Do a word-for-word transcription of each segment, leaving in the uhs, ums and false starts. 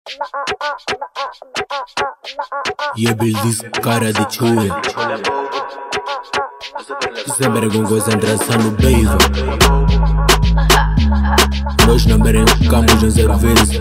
E Bildiz cara de chuia. Sempre com coisa entraçando beijo. Nós não brincamos em serviço.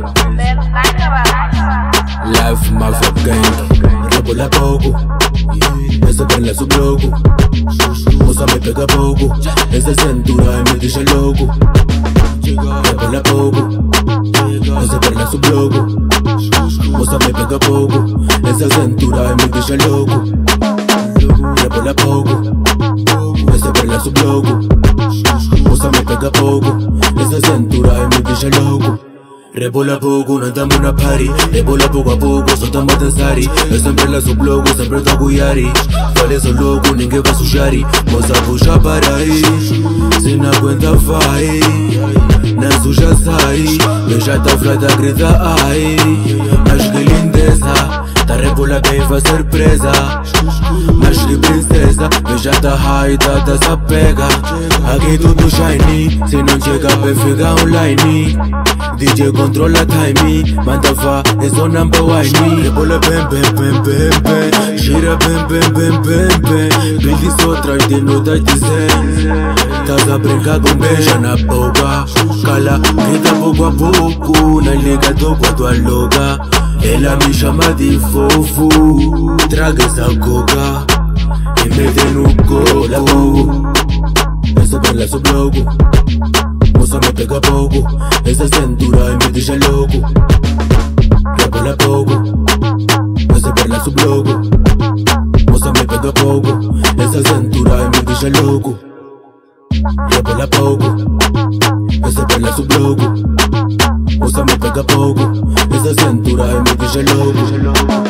Life Mafia Gang. Rebola pouco, essa perna sub louco. Moça me pega pouco, essa cintura me deixa louco. Rebola pouco, essa perna sub louco. Moça me pega pouco, essa cintura me deixa louco. Rebola pouco, essa perna sub louco. Moça me pega pouco, essa cintura me deixa louco. Rebola pouco, não tamo na party. Rebola pouco a pouco, só tamo a dançar. Eu sempre lá sub louco, sempre tô a cuiari. Falei sou louco, ninguém vai sujar. Moça puxa para aí, se não aguenta vai. Na suja sai, eu já tá flata grita ai. Mas que lindeza, tá rebola bem vai ser presa. Mas que princesa, eu já tá high, tá tá se pega. Aqui tudo shiny, se não chega bem fica online. D J controla time, manda vá, é só number one. Rebola bem, bem, bem, bem, bem. Gira bem, bem, bem, bem, bem. Billy só traz de nota de zen. Tás a brincar com beija na boca. Cala, grita pouco a pouco. Na liga do quarto a louca. Ela me chama de fofo. Traga essa coca e mete no coco. Essa perna sub louco. Moça me pega pouco, essa cintura me deixa louco. Rebola pouco, essa perna sub louco. Moça me pega pouco, essa cintura me deixa louco. Rebola pouco, essa perna sub louco. Moça me pega pouco, essa cintura me deixa louco.